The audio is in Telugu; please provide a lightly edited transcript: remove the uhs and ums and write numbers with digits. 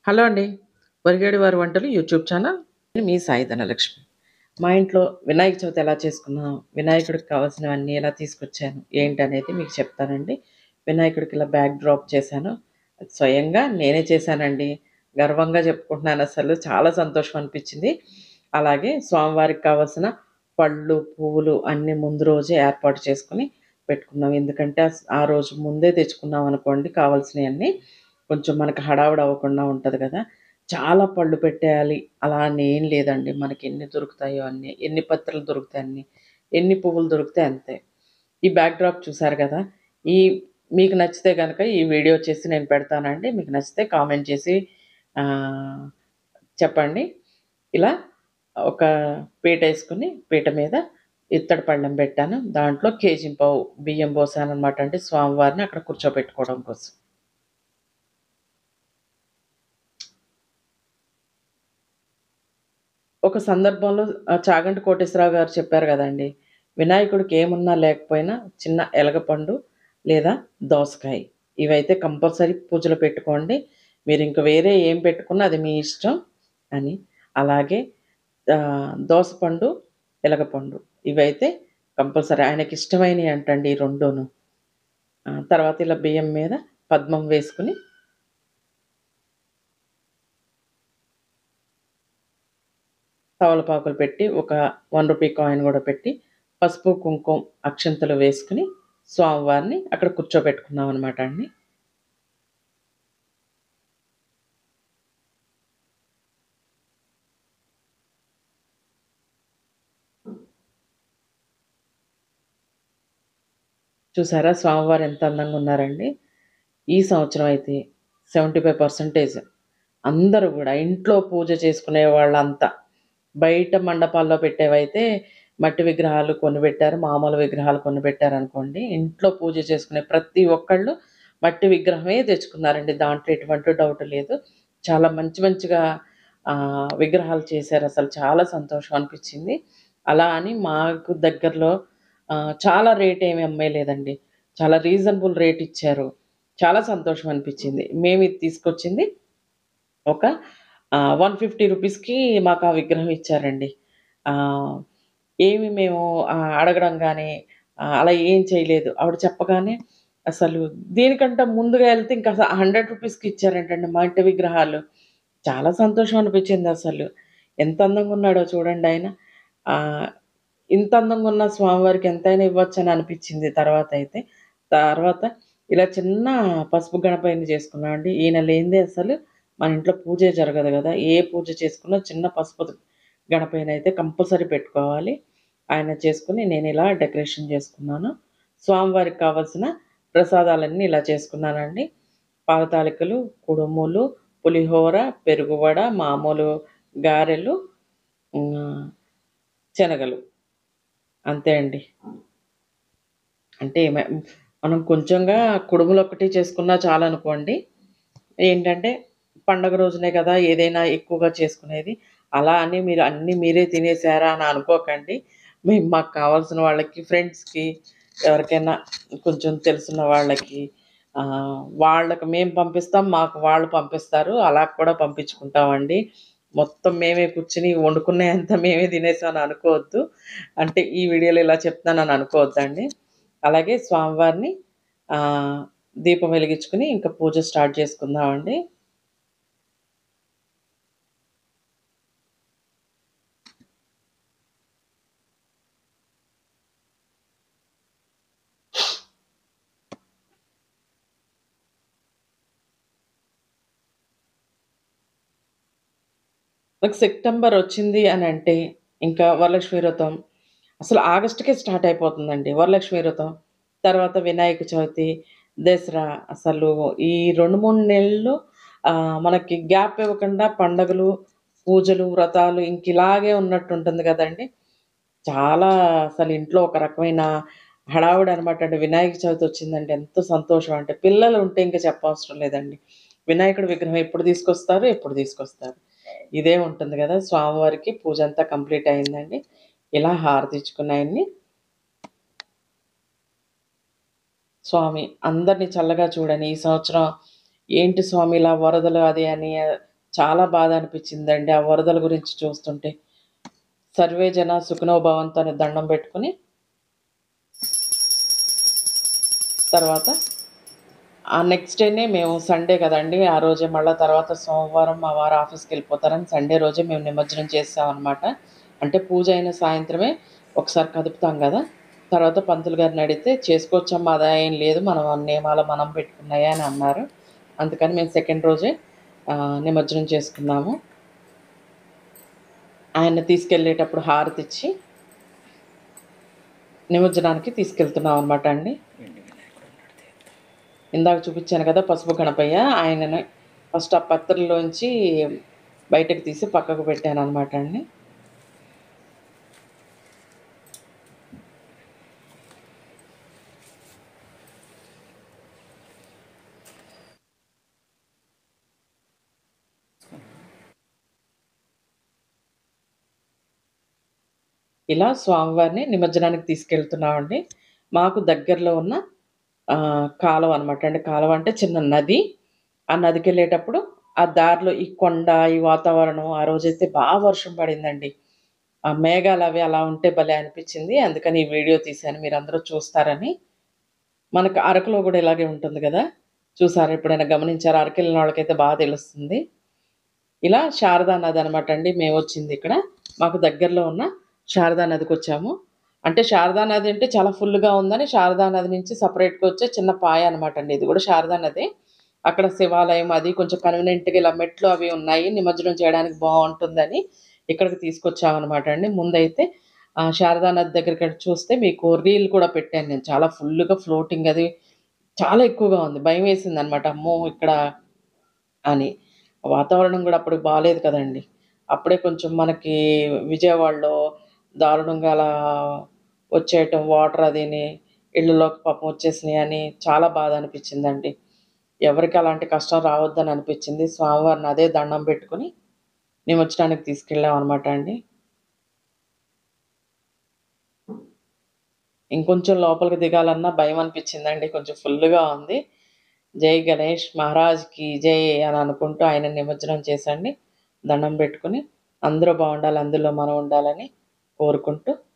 హలో అండి. వరిగేడి వారి వంటలు యూట్యూబ్ ఛానల్. నేను మీ సాయి ధనలక్ష్మి. మా ఇంట్లో వినాయక చవితి ఎలా చేసుకున్నాం, వినాయకుడికి కావాల్సినవన్నీ ఎలా తీసుకొచ్చాను, ఏంటనేది మీకు చెప్తానండి. వినాయకుడికి ఇలా బ్యాక్ డ్రాప్ చేశాను. అది స్వయంగా నేనే చేశానండి. గర్వంగా చెప్పుకుంటున్నాను అసలు. చాలా సంతోషం అనిపించింది. అలాగే స్వామివారికి కావాల్సిన పళ్ళు, పువ్వులు అన్నీ ముందు రోజే ఏర్పాటు చేసుకొని పెట్టుకున్నాం. ఎందుకంటే ఆ రోజు ముందే తెచ్చుకున్నామనుకోండి కావాల్సినయన్నీ, కొంచెం మనకు హడావుడి అవ్వకుండా ఉంటది గదా! చాలా పళ్ళు పెట్టేయాలి అలా అని ఏం లేదండి. మనకెన్ని దొరుకుతాయో అన్ని, ఎన్ని పత్రులు దొరికితే అన్ని, ఎన్ని పువ్వులు దొరికితే అంతే. ఈ బ్యాక్ డ్రాప్ చూసారు గదా! ఈ మీకు నచ్చితే గనక ఈ వీడియో చేసి నేను పెడతానండి. మీకు నచ్చితే కామెంట్ చేసి ఆహ్, చెప్పండి. ఇలా ఒక పీటేసుకొని, పీట మీద ఇత్తడి పళ్ళెం పెట్టాను. దాంట్లో కేజీంపావు బియ్యం పోసాననమాట అండి స్వామివారిని అక్కడ కూర్చోబెట్టుకోవడం కోసం. ఒక సందర్భంలో చాగంటి కోటేశ్వరరావు గారు చెప్పారు గదండీ! వినాయకుడికి ఏమున్నా లేకపోయినా చిన్న ఎలగపండు లేదా దోసకాయ ఇవైతే కంపల్సరీ పూజలో పెట్టుకోండి. మీరింక వేరే ఏం పెట్టుకున్నా అది మీ ఇష్టం అని. అలాగే దోసపండు, ఎలగపండు ఇవైతే కంపల్సరీ ఆయనకిష్టమైనయి అంటండి ఈ రెండూను. తర్వాత ఇలా బియ్యం మీద పద్మం వేసుకొని తమలపాకులు పెట్టి, ఒక రూ. 1 కాయిన్ గూడా పెట్టి, పసుపు, కుంకుమ, అక్షింతలు వేసుకొని, స్వామివారిని అక్కడ కూర్చోబెట్టుకున్నామనమాట అండి. చూసారా స్వామివారు ఎంత అందంగా ఉన్నారండి. ఈ సంవత్సరం అయితే 75% అందరూ గూడా ఇంట్లో పూజ చేసుకునే వాళ్ళంతా. బయట మండపాల్లో పెట్టేవైతే మట్టి విగ్రహాలు కొన్ని పెట్టారు. మామూలు విగ్రహాలు కొన్ని పెట్టారనుకోండి. ఇంట్లో పూజ చేసుకునే ప్రతి ఒక్కళ్ళు మట్టి విగ్రహమే తెచ్చుకున్నారండి. దాంట్లో ఎటువంటి డౌట్ లేదు. చాలా మంచి మంచిగా విగ్రహాలు చేశారసలు. చాలా సంతోషం అనిపిచ్చింది. అలా అని మాకు దగ్గరలో చాలా రేట్ ఏమి అమ్మేయలేదండి. చాలా రీజనబుల్ రేట్ ఇచ్చారు. చాలా సంతోషం అనిపిచ్చింది. మేమిది తీసుకొచ్చింది ఒక 150 రూపీస్‌కి మాకా విగ్రహం ఇచ్చారండి. ఆహ్, ఏమి మేము అడగడం గాని అలా ఏం చేయలేదు. ఆవిడ చెప్పగానే అసలు దీనికంటే ముందుగా ఎళ్తే ఇంకా 100 రూపీస్‌కి ఇచ్చారేంటండి మట్టి విగ్రహాలు. చాలా సంతోషం అనిపించిందసలు. ఎంత అందంగున్నాడో చూడండాయన. ఆహ్, ఇంత అందంగున్న స్వామివారికి ఎంతైనా ఇవ్వచ్చని అనిపిచ్చింది తర్వాతయితే. తర్వాత ఇలా చిన్న పసుపు గణపయ్యని చేసుకున్నామండి. ఈయన లేనిదే అసలు మన ఇంట్లో పూజే జరగదు గదా! ఏ పూజ చేసుకున్నా చిన్న పసుపు గణపయ్యనైతే కంపల్సరీ పెట్టుకోవాలి. ఆయన చేసుకొని నేనిలా డెకరేషన్ చేసుకున్నాను. స్వామివారికి కావాల్సిన ప్రసాదాలన్నీ ఇలా చేసుకున్నానండి. పాల తాలికలు, కుడుములు, పులిహోర, పెరుగువడ, మామూలు గారెలు, హ్మ్, శనగలు. అంతే అండి. అంటే మనం కొంచెంగా కుడుములొక్కటి చేసుకున్నా చాలనుకోండి. ఏంటంటే పండగ రోజునే కదా ఏదైనా ఎక్కువగా చేసుకునేది. అలా అని మీరు అన్నీ మీరే తినేసారా అని అనుకోకండి. మేము మాకు కావాల్సిన వాళ్ళకి, ఫ్రెండ్స్‌కి ఎవరికైనా కొంచెం తెలిసిన వాళ్ళకి వాళ్ళకి మేము పంపిస్తాం. మాకు వాళ్ళు పంపిస్తారు. అలా కూడా పంపించుకుంటామండి. మొత్తం మేమే కూర్చొని వండుకున్నయంతా మేమే తినేసామని అనుకోవద్దు. అంటే ఈ వీడియోలో ఇలా చెప్తున్నానని అనుకోవద్దండి. అలాగే స్వామివారిని ఆహ్, దీపం వెలిగించుకొని ఇంక పూజ స్టార్ట్ చేసుకుందామండి. నాకు సెప్టెంబర్ వచ్చింది అనంటే ఇంకా వరలక్ష్మి వ్రతం. అసలు ఆగస్టుకే స్టార్ట్ అయిపోతుందండి వరలక్ష్మి వ్రతం. తర్వాత వినాయక చవితి, దసరా అసలు ఈ 2, 3 నెలలు మనకి గ్యాప్ ఇవ్వకుండా పండగలు, పూజలు, వ్రతాలు ఇంకిలాగే ఉన్నట్టుంటుంది గదండీ! చాలా అసలు ఇంట్లో ఒక రకమైన హడావుడనమాట అండి. వినాయక చవితి వచ్చిందంటే ఎంత సంతోషం అంటే పిల్లలు ఉంటే ఇంక చెప్పవసరం లేదండి. వినాయకుడి విగ్రహం ఎప్పుడు తీసుకొస్తారు? ఎప్పుడు తీసుకొస్తారు? ఇదే ఉంటుంది గదా! స్వామివారికి పూజంతా కంప్లీట్ అయిందండి. ఇలా హారతిచ్చుకుని ఆయన్ని స్వామి అందరిని చల్లగా చూడని ఈ సంవత్సరం ఏంటి స్వామి ఇలా వరదలు అది అని చాలా బాధ అనిపించిందండి ఆ వరదల గురించి చూస్తుంటే. సర్వే జన సుఖినో భవంతు అని దండం పెట్టుకుని తర్వాత ఆ నెక్స్ట్ డేనే మేము సండే కదండీ! ఆ రోజే మళ్ళా తర్వాత సోమవారం మా వారు ఆఫీస్‌కెళ్ళిపోతారని సండే రోజే మేము నిమజ్జనం చేసామనమాట. అంటే పూజ అయిన సాయంత్రమే ఒకసారి కదుపుతాం గదా! తర్వాత పంతులు గారిని అడిగితే చేసుకోవచ్చమ్మా అలా ఏం లేదు. మనం నియమాలు మనం పెట్టుకున్నాయే అని అన్నారు. అందుకని మేము సెకండ్ రోజే నిమజ్జనం చేసుకున్నాము. ఆయన్ని తీసుకెళ్ళేటప్పుడు హారతిచ్చి నిమజ్జనానికి తీసుకెళ్తున్నామనమాట అండి. ఇందాక చూపించాను కదా పసుపు గణపయ్య. ఆయనని ఫస్ట్ ఆ పత్రిలోంచి బయటకు తీసి పక్కకు పెట్టాననమాట అండి. ఇలా స్వామివారిని నిమజ్జనానికి తీసుకెళ్తున్నామండి. మాకు దగ్గరలో ఉన్న కాలువ అనమాట అండి. కాలువ అంటే చిన్న నది. ఆ నదికెళ్ళేటప్పుడు ఆ దారిలో ఈ కొండ, ఈ వాతావరణం ఆ రోజైతే వర్షం పడిందండి. ఆ మేఘాలవి అలా ఉంటే భలే అనిపిచ్చింది. అందుకని ఈ వీడియో తీశాను మీరందరూ చూస్తారని. మనకు అరకులో గూడా ఇలాగే ఉంటుంది గదా! చూసారా ఎప్పుడైనా గమనించారా? అరకెళ్ళిన వాళ్ళకైతే తెలుస్తుంది. ఇలా శారదా నదనమాట అండి మేమొచ్చిందిక్కడ. మాకు దగ్గరలో ఉన్న శారదా నదికొచ్చాము. అంటే శారదా నది అంటే చాలా ఫుల్లుగా ఉందని శారదా నది నుంచి సెపరేట్‌గా వచ్చే చిన్న పాయ అనమాట అండి. ఇది గూడా శారదా నదే. అక్కడ శివాలయం అది కొంచెం కన్వీనియంట్‌గా ఇలా మెట్లు అవి ఉన్నాయి. నిమజ్జనం చేయడానికి బావుంటుందని ఇక్కడికి తీసుకొచ్చామనమాట అండి. ముందైతే శారదా నది దగ్గరికెళ్ళి చూస్తే మీకు రీల్ కూడా పెట్టాను నేను. చాలా ఫుల్లుగా ఫ్లోటింగ్ అది చాలా ఎక్కువగా ఉంది. భయమేసిందనమాట. అమ్మో! ఇక్కడ అని. వాతావరణం గూడా అప్పుడు బాలేదు కదండీ! అప్పుడే కొంచెం మనకి విజయవాడలో దారుణంగా అలా వచ్చేయటం వాటర్ అదీని, ఇళ్ళలోకి పాపం వచ్చేసినియని చాలా బాధ అనిపిచ్చిందండి. ఎవరికీ అలాంటి కష్టం రావద్దని అనిపిచ్చింది. స్వామివారిని అదే దండం పెట్టుకొని నిమజ్జనానికి తీసుకెళ్ళామనమాట అండి. ఇంకొంచెం లోపలికి దిగాలన్నా భయమనిపిచ్చిందండి. కొంచెం ఫుల్లుగా ఉంది. జై గణేష్ మహారాజ్‌కి జై అని అనుకుంటూ ఆయన నిమజ్జనం చేశండి. దండం పెట్టుకొని అందరూ బావుండాలి, అందులో మనం ఉండాలని కోరుకుంటూ